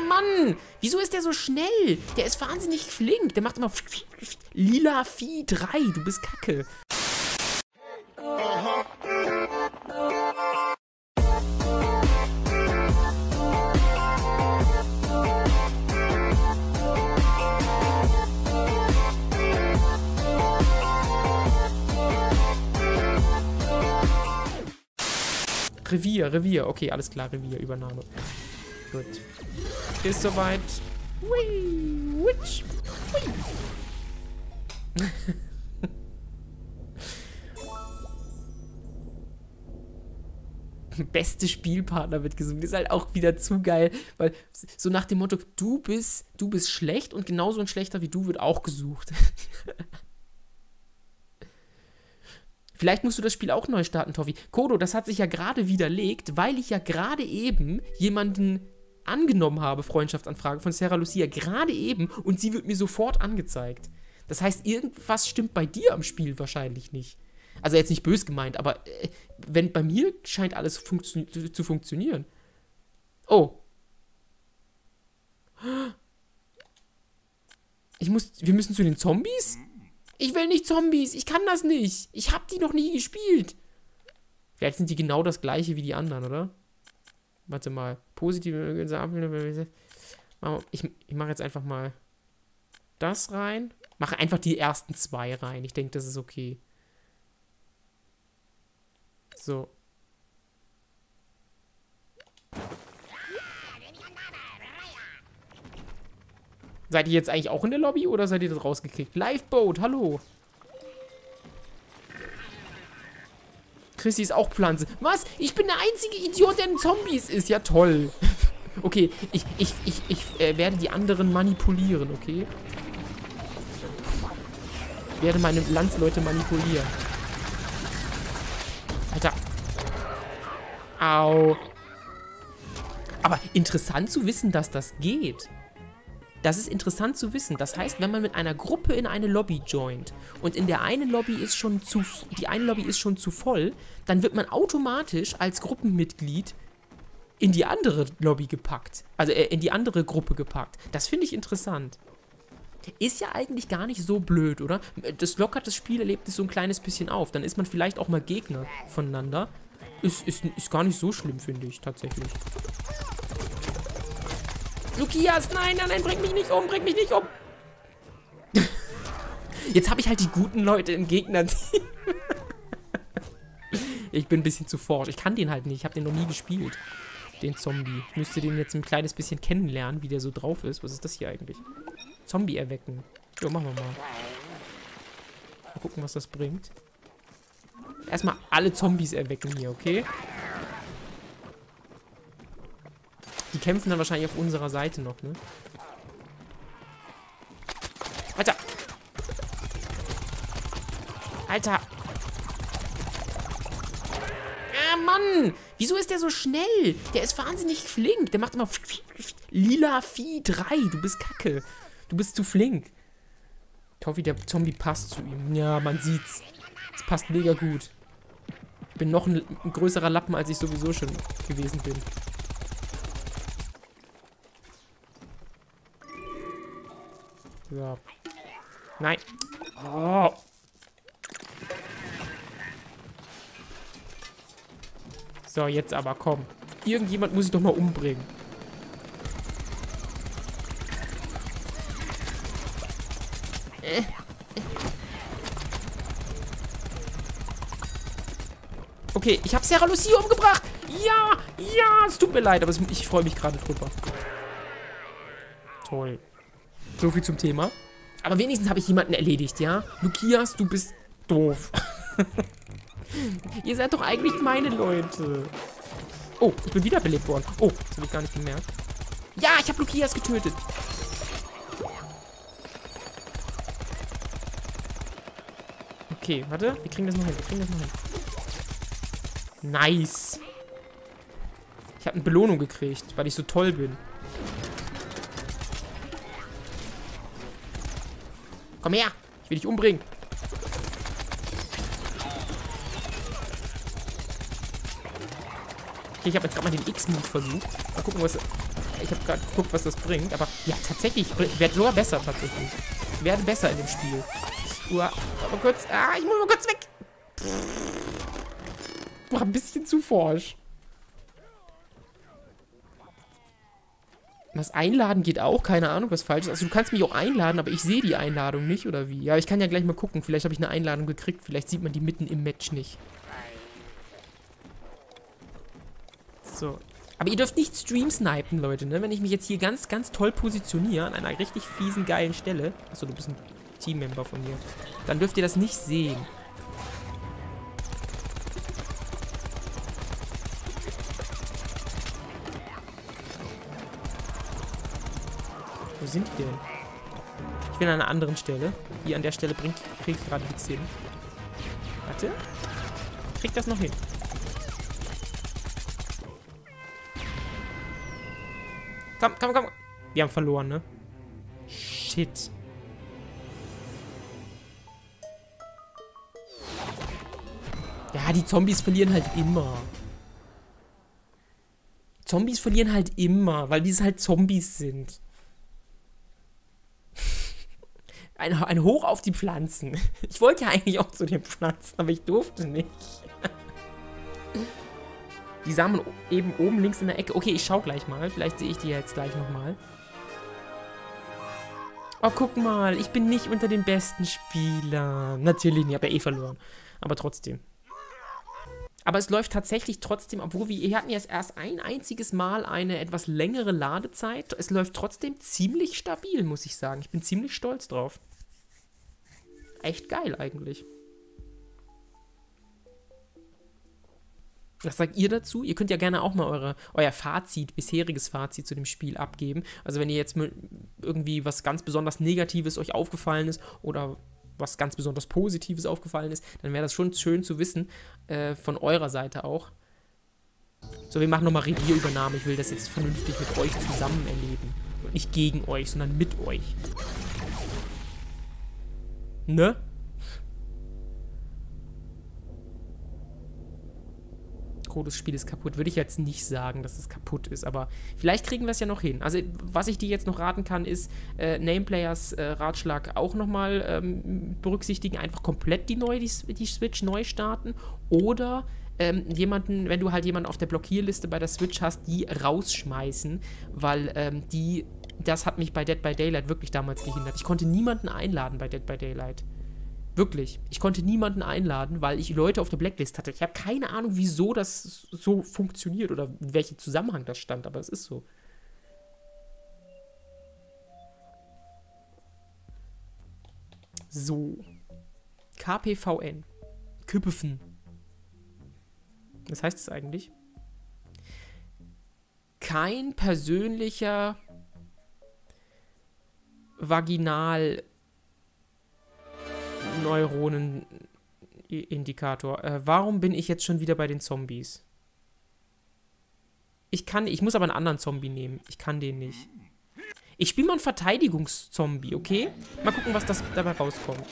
Mann! Wieso ist der so schnell? Der ist wahnsinnig flink. Der macht immer Lila Vieh 3. Du bist kacke. Revier. Okay, alles klar, Revierübernahme. Gut. Ist soweit. Hui, witsch, hui. Beste Spielpartner wird gesucht. Ist halt auch wieder zu geil, weil so nach dem Motto, du bist schlecht und genauso ein Schlechter wie du wird auch gesucht. Vielleicht musst du das Spiel auch neu starten, Toffi. Kodo, das hat sich ja gerade widerlegt, weil ich ja gerade eben jemanden angenommen habe, Freundschaftsanfrage von Sarah Lucia, gerade eben, und sie wird mir sofort angezeigt. Das heißt, irgendwas stimmt bei dir am Spiel wahrscheinlich nicht. Also jetzt nicht böse gemeint, aber wenn bei mir scheint alles zu funktionieren. Oh. Wir müssen zu den Zombies? Ich will nicht Zombies, ich kann das nicht. Ich hab die noch nie gespielt. Vielleicht sind die genau das gleiche wie die anderen, oder? Warte mal. Positive... Ich mache jetzt einfach mal das rein. Mache einfach die ersten 2 rein. Ich denke, das ist okay. So. Seid ihr jetzt eigentlich auch in der Lobby oder seid ihr das rausgekriegt? Lifeboat, hallo. Chrissy ist auch Pflanze. Was? Ich bin der einzige Idiot, der in Zombies ist. Ja, toll. Okay, ich werde die anderen manipulieren, okay? Ich werde meine Landsleute manipulieren. Alter. Au. Aber interessant zu wissen, dass das geht. Das ist interessant zu wissen. Das heißt, wenn man mit einer Gruppe in eine Lobby joint und in der einen Lobby ist die eine Lobby ist schon zu voll, dann wird man automatisch als Gruppenmitglied in die andere Lobby gepackt. Also in die andere Gruppe gepackt. Das finde ich interessant. Ist ja eigentlich gar nicht so blöd, oder? Das lockert das Spielerlebnis so ein kleines bisschen auf. Dann ist man vielleicht auch mal Gegner voneinander. Ist gar nicht so schlimm, finde ich, tatsächlich. Lukias, nein, bring mich nicht um. Jetzt habe ich halt die guten Leute im Gegnerteam. Ich bin ein bisschen zu forsch. Ich kann den halt nicht. Ich habe den noch nie gespielt. Den Zombie. Ich müsste den jetzt ein kleines bisschen kennenlernen, wie der so drauf ist. Was ist das hier eigentlich? Zombie erwecken. Jo, machen wir mal. Mal gucken, was das bringt. Erstmal alle Zombies erwecken hier, okay? Die kämpfen dann wahrscheinlich auf unserer Seite noch, ne? Alter! Alter! Ah, Mann! Wieso ist der so schnell? Der ist wahnsinnig flink. Der macht immer Lila Vieh 3. Du bist kacke. Du bist zu flink. Ich hoffe, der Zombie passt zu ihm. Ja, man sieht's. Es passt mega gut. Ich bin noch ein größerer Lappen, als ich sowieso schon gewesen bin. So. Nein. Oh. So, jetzt aber, komm. Irgendjemand muss ich doch mal umbringen. Okay, ich habe Sarah Lucia umgebracht. Ja, es tut mir leid, aber ich freue mich gerade drüber. Toll. So viel zum Thema. Aber wenigstens habe ich jemanden erledigt, ja? Lukias, du bist doof. Ihr seid doch eigentlich meine Leute. Oh, ich bin wiederbelebt worden. Oh, das habe ich gar nicht gemerkt. Ja, ich habe Lukias getötet. Okay, warte. Wir kriegen das noch hin. Nice. Ich habe eine Belohnung gekriegt, weil ich so toll bin. Komm her. Ich will dich umbringen. Okay, ich habe jetzt gerade mal den X-Move versucht. Mal gucken, was... Ich habe gerade geguckt, was das bringt. Aber ja, tatsächlich. Ich werde sogar besser, tatsächlich. Ich werde besser in dem Spiel. Aber kurz. Ich muss mal kurz weg. War ein bisschen zu forsch. Was einladen geht auch, keine Ahnung, was falsch ist. Also du kannst mich auch einladen, aber ich sehe die Einladung nicht, oder wie? Ja, ich kann ja gleich mal gucken. Vielleicht habe ich eine Einladung gekriegt. Vielleicht sieht man die mitten im Match nicht. So. Aber ihr dürft nicht Stream snipen, Leute, ne? Wenn ich mich jetzt hier ganz, ganz toll positioniere, an einer richtig fiesen, geilen Stelle. Achso, du bist ein Teammember von mir. Dann dürft ihr das nicht sehen. Wo sind die denn? Ich bin an einer anderen Stelle. Hier an der Stelle krieg ich gerade nichts hin. Warte. Krieg das noch hin. Komm, komm, komm. Wir haben verloren, ne? Shit. Ja, die Zombies verlieren halt immer. Zombies verlieren halt immer, weil die halt Zombies sind. Ein Hoch auf die Pflanzen. Ich wollte ja eigentlich auch zu den Pflanzen, aber ich durfte nicht. Die Samen eben oben links in der Ecke. Okay, ich schau gleich mal. Vielleicht sehe ich die jetzt gleich nochmal. Oh, guck mal. Ich bin nicht unter den besten Spielern. Natürlich nicht, ich habe ja eh verloren. Aber trotzdem. Aber es läuft tatsächlich trotzdem, obwohl wir hatten jetzt erst ein einziges Mal eine etwas längere Ladezeit. Es läuft trotzdem ziemlich stabil, muss ich sagen. Ich bin ziemlich stolz drauf. Echt geil eigentlich. Was sagt ihr dazu? Ihr könnt ja gerne auch mal euer Fazit, bisheriges Fazit zu dem Spiel abgeben. Also wenn ihr jetzt irgendwie was ganz besonders Negatives euch aufgefallen ist oder was ganz besonders Positives aufgefallen ist, dann wäre das schon schön zu wissen, von eurer Seite auch. So, wir machen nochmal Revierübernahme. Ich will das jetzt vernünftig mit euch zusammen erleben. Und nicht gegen euch, sondern mit euch. Ne? Das Spiel ist kaputt. Würde ich jetzt nicht sagen, dass es kaputt ist, aber vielleicht kriegen wir es ja noch hin. Also, was ich dir jetzt noch raten kann, ist Nameplayers Ratschlag auch nochmal berücksichtigen. Einfach komplett die Switch neu starten oder wenn du halt jemanden auf der Blockierliste bei der Switch hast, die rausschmeißen, weil das hat mich bei Dead by Daylight wirklich damals gehindert. Ich konnte niemanden einladen bei Dead by Daylight. Wirklich. Ich konnte niemanden einladen, weil ich Leute auf der Blacklist hatte. Ich habe keine Ahnung, wieso das so funktioniert oder in welchem Zusammenhang das stand, aber es ist so. So. KPVN. Küpfen. Was heißt das eigentlich? Kein persönlicher Vaginal-Neuronen-Indikator. Warum bin ich jetzt schon wieder bei den Zombies? Ich muss aber einen anderen Zombie nehmen. Ich kann den nicht. Ich spiele mal einen Verteidigungszombie, okay? Mal gucken, was dabei rauskommt.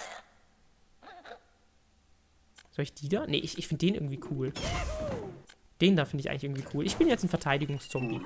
Soll ich die da? Nee, ich finde den irgendwie cool. Den da finde ich eigentlich irgendwie cool. Ich bin jetzt ein Verteidigungszombie.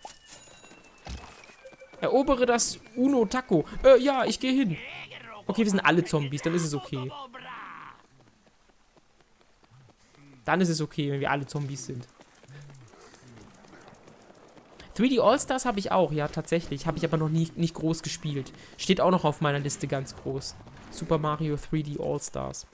Erobere das Uno Taco. Ja, ich gehe hin. Okay, wir sind alle Zombies, dann ist es okay. Dann ist es okay, wenn wir alle Zombies sind. 3D All-Stars habe ich auch, ja, tatsächlich. Habe ich aber noch nicht groß gespielt. Steht auch noch auf meiner Liste ganz groß. Super Mario 3D All-Stars.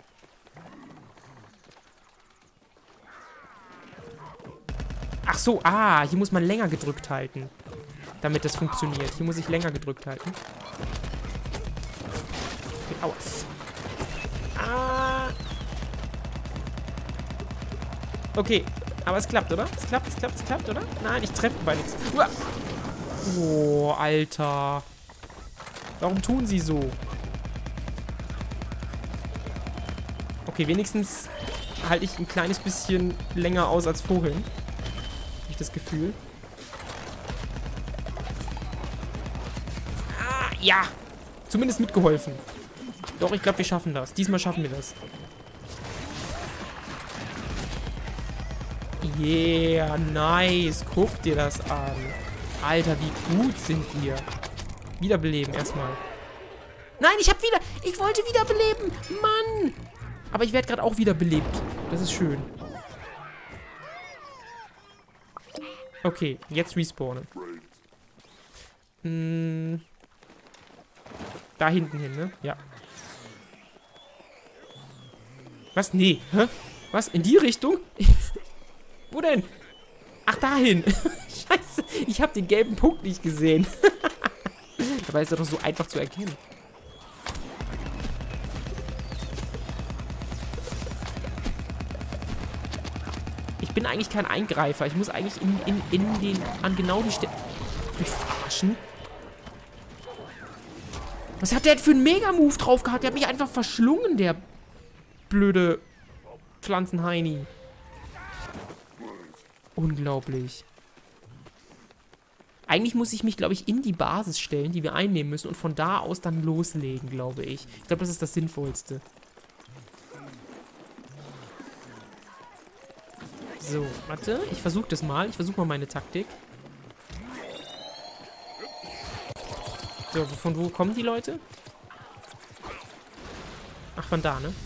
Ach so, hier muss man länger gedrückt halten, damit das funktioniert. Hier muss ich länger gedrückt halten. Okay, aua. Okay, aber es klappt, oder? Es klappt, oder? Nein, ich treffe bei nichts. Oh, Alter. Warum tun sie so? Okay, wenigstens halte ich ein kleines bisschen länger aus als vorhin. Habe ich das Gefühl. Ja. Zumindest mitgeholfen. Doch, ich glaube, wir schaffen das. Diesmal schaffen wir das. Yeah, nice. Guck dir das an. Alter, wie gut sind wir. Wiederbeleben erstmal. Nein, ich wollte wiederbeleben. Mann. Aber ich werde gerade auch wiederbelebt. Das ist schön. Okay, jetzt respawnen. Da hinten hin, ne? Ja. Was? Nee. Hä? Was? In die Richtung? Wo denn? Ach, dahin. Scheiße. Ich habe den gelben Punkt nicht gesehen. Dabei ist er doch so einfach zu erkennen. Ich bin eigentlich kein Eingreifer. Ich muss eigentlich an genau die Stelle... Mich verarschen? Was hat der denn für einen Mega-Move drauf gehabt? Der hat mich einfach verschlungen, der blöde Pflanzenheini. Unglaublich. Eigentlich muss ich mich, glaube ich, in die Basis stellen, die wir einnehmen müssen und von da aus dann loslegen, glaube ich. Ich glaube, das ist das Sinnvollste. So, warte. Ich versuche das mal. Ich versuche mal meine Taktik. So, von wo kommen die Leute? Ach, von da, ne?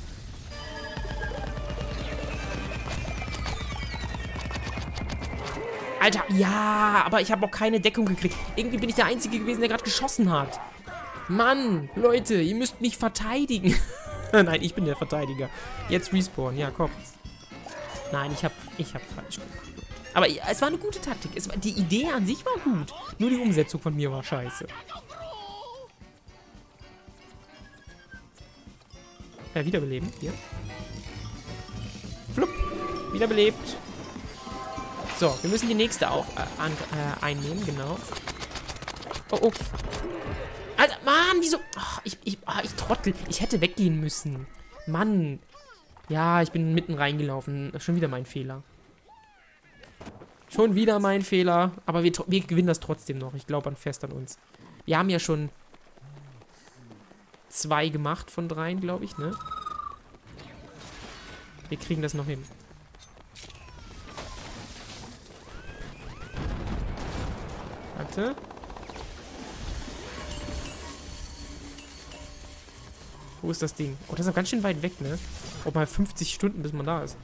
Alter, ja, aber ich habe auch keine Deckung gekriegt. Irgendwie bin ich der Einzige gewesen, der gerade geschossen hat. Mann, Leute, ihr müsst mich verteidigen. Nein, ich bin der Verteidiger. Jetzt respawn, ja, komm. Nein, ich hab falsch gemacht. Aber es war eine gute Taktik. Die Idee an sich war gut. Nur die Umsetzung von mir war scheiße. Wiederbeleben. Hier. Flupp. Wiederbelebt. So, wir müssen die nächste auch einnehmen, genau. Oh, oh. Alter, Mann, wieso? Ach, ich trottel. Ich hätte weggehen müssen. Mann. Ja, ich bin mitten reingelaufen. Schon wieder mein Fehler. Schon wieder mein Fehler. Aber wir gewinnen das trotzdem noch. Ich glaube fest an uns. Wir haben ja schon 2 gemacht von 3, glaube ich, ne? Wir kriegen das noch hin. Warte. Wo ist das Ding? Oh, das ist auch ganz schön weit weg, ne? Oh, mal 50 Stunden, bis man da ist.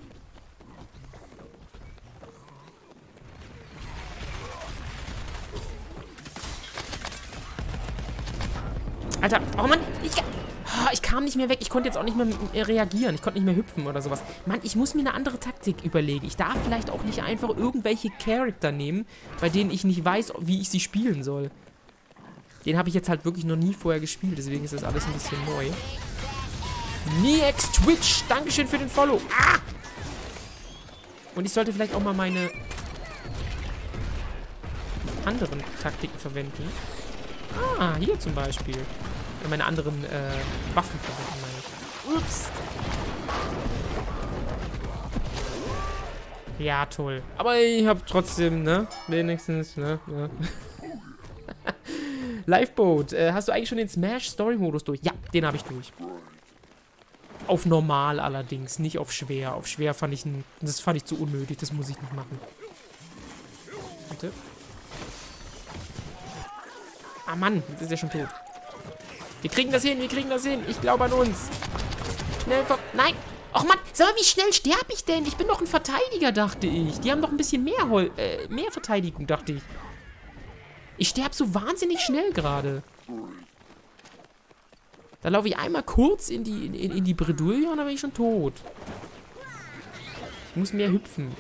Alter, oh Mann, ich kam nicht mehr weg. Ich konnte jetzt auch nicht mehr reagieren. Ich konnte nicht mehr hüpfen oder sowas. Mann, ich muss mir eine andere Taktik überlegen. Ich darf vielleicht auch nicht einfach irgendwelche Charakter nehmen, bei denen ich nicht weiß, wie ich sie spielen soll. Den habe ich jetzt halt wirklich noch nie vorher gespielt. Deswegen ist das alles ein bisschen neu. Niex Twitch, Dankeschön für den Follow. Ah! Und ich sollte vielleicht auch mal meine anderen Taktiken verwenden. Ah, hier zum Beispiel. Meine anderen Waffen verwenden, meine ich. Ups. Ja, toll. Aber ich habe trotzdem, ne? Wenigstens, ne? Ja. Lifeboat. Hast du eigentlich schon den Smash-Story-Modus durch? Ja, den habe ich durch. Auf normal allerdings, nicht auf schwer. Auf schwer fand ich zu unnötig. Das muss ich nicht machen. Warte. Ah, Mann, jetzt ist er schon tot. Wir kriegen das hin, wir kriegen das hin. Ich glaube an uns. Schnell Nein! Och, Mann, sag mal, wie schnell sterbe ich denn? Ich bin doch ein Verteidiger, dachte ich. Die haben doch ein bisschen mehr Verteidigung, dachte ich. Ich sterbe so wahnsinnig schnell gerade. Da laufe ich einmal kurz in die Bredouille und dann bin ich schon tot. Ich muss mehr hüpfen.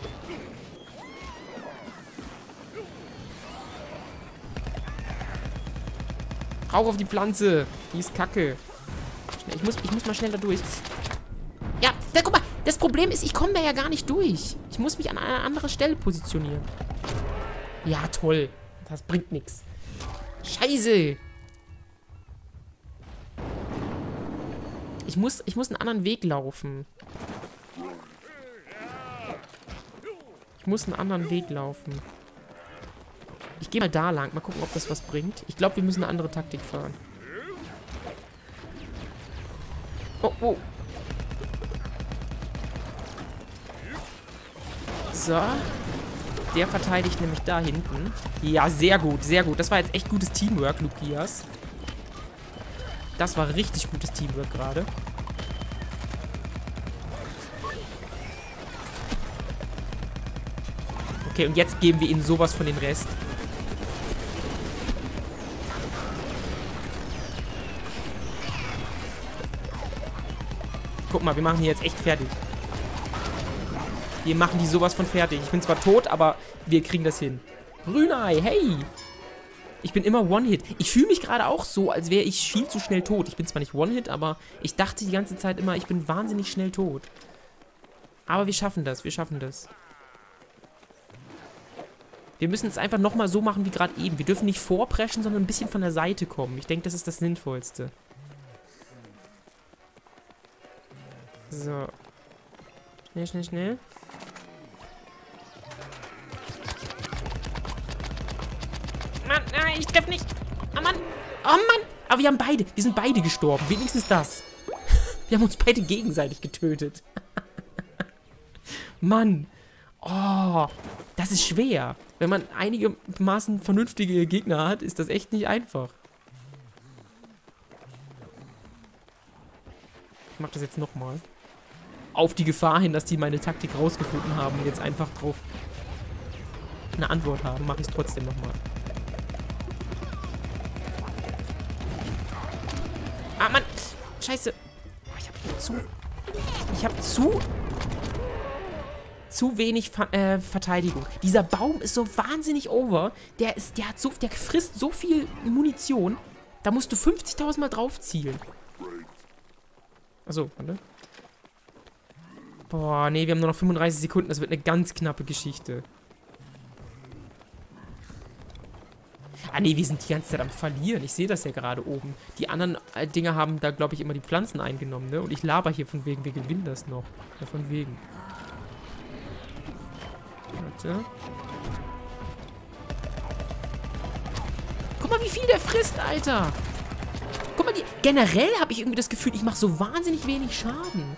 Rauf auf die Pflanze. Die ist kacke. Ich muss mal schnell da durch. Ja, guck mal. Das Problem ist, ich komme da ja gar nicht durch. Ich muss mich an einer anderen Stelle positionieren. Ja, toll. Das bringt nichts. Scheiße. Ich muss einen anderen Weg laufen. Ich gehe mal da lang. Mal gucken, ob das was bringt. Ich glaube, wir müssen eine andere Taktik fahren. Oh, oh. So. Der verteidigt nämlich da hinten. Ja, sehr gut, sehr gut. Das war jetzt echt gutes Teamwork, Lukias. Das war richtig gutes Teamwork gerade. Okay, und jetzt geben wir ihnen sowas von den Rest. Guck mal, wir machen die jetzt echt fertig. Wir machen die sowas von fertig. Ich bin zwar tot, aber wir kriegen das hin. Grünei, hey! Ich bin immer One-Hit. Ich fühle mich gerade auch so, als wäre ich viel zu schnell tot. Ich bin zwar nicht One-Hit, aber ich dachte die ganze Zeit immer, ich bin wahnsinnig schnell tot. Aber wir schaffen das, wir schaffen das. Wir müssen es einfach nochmal so machen wie gerade eben. Wir dürfen nicht vorpreschen, sondern ein bisschen von der Seite kommen. Ich denke, das ist das Sinnvollste. So. Schnell, schnell, schnell. Mann, nein, ich treffe nicht. Oh Mann. Oh Mann. Aber wir haben beide. Wir sind beide gestorben. Wenigstens das. Wir haben uns beide gegenseitig getötet. Mann. Oh. Das ist schwer. Wenn man einigermaßen vernünftige Gegner hat, ist das echt nicht einfach. Ich mach das jetzt nochmal. Auf die Gefahr hin, dass die meine Taktik rausgefunden haben und jetzt einfach drauf eine Antwort haben, mache ich es trotzdem nochmal. Ah, Mann! Scheiße! Ich habe zu wenig Verteidigung. Dieser Baum ist so wahnsinnig over. Der frisst so viel Munition. Da musst du 50.000 Mal drauf zielen. Achso, warte. Boah, nee, wir haben nur noch 35 Sekunden. Das wird eine ganz knappe Geschichte. Ah, nee, wir sind die ganze Zeit am Verlieren. Ich sehe das ja gerade oben. Die anderen Dinger haben da, glaube ich, immer die Pflanzen eingenommen, ne? Und ich laber hier von wegen, wir gewinnen das noch. Ja, von wegen. Warte. Guck mal, wie viel der frisst, Alter. Guck mal, generell habe ich irgendwie das Gefühl, ich mache so wahnsinnig wenig Schaden.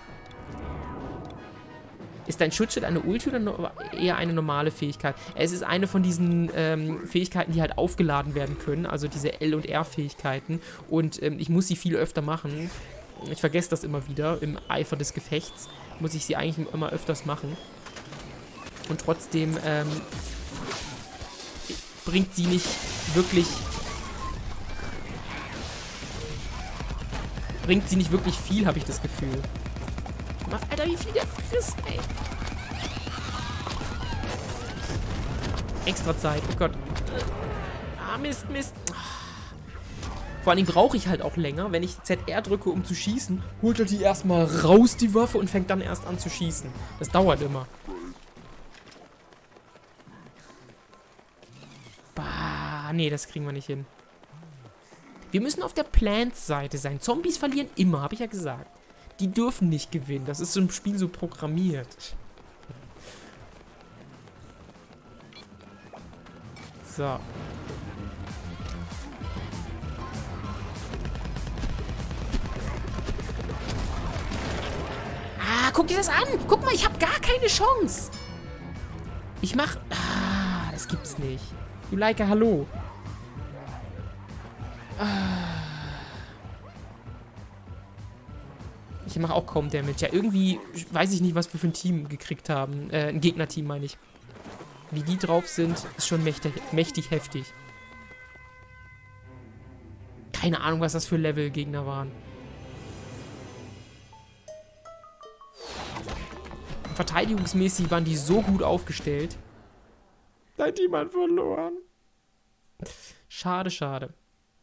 Ist dein Schutzschild eine Ulti oder eher eine normale Fähigkeit? Es ist eine von diesen Fähigkeiten, die halt aufgeladen werden können. Also diese L- und R-Fähigkeiten. Und ich muss sie viel öfter machen. Ich vergesse das immer wieder. Im Eifer des Gefechts muss ich sie eigentlich immer öfters machen. Und trotzdem bringt sie nicht wirklich... viel, habe ich das Gefühl. Guck mal, Alter, wie viel der frisst, ey. Extra Zeit, oh Gott. Ah, Mist, Mist. Vor allem brauche ich halt auch länger. Wenn ich ZR drücke, um zu schießen, holt er die erstmal raus, die Waffe, und fängt dann erst an zu schießen. Das dauert immer. Bah, nee, das kriegen wir nicht hin. Wir müssen auf der Plants-Seite sein. Zombies verlieren immer, habe ich ja gesagt. Die dürfen nicht gewinnen. Das ist so im Spiel so programmiert. So. Ah, guck dir das an. Guck mal, ich habe gar keine Chance. Ich mach... Ah, das gibt's nicht. Juleika, hallo. Ich mache auch kaum Damage. Ja, irgendwie weiß ich nicht, was wir für ein Team gekriegt haben. Ein Gegnerteam, meine ich. Wie die drauf sind, ist schon mächtig heftig. Keine Ahnung, was das für Level-Gegner waren. Verteidigungsmäßig waren die so gut aufgestellt. Da hat jemand verloren. Schade, schade.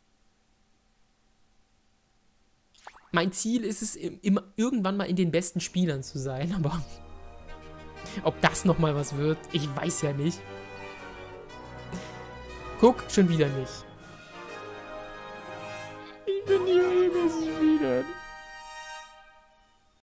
Mein Ziel ist es, irgendwann mal in den besten Spielern zu sein, aber ob das nochmal was wird, ich weiß ja nicht. Guck, schon wieder nicht. Ich bin hier im besten Spieler.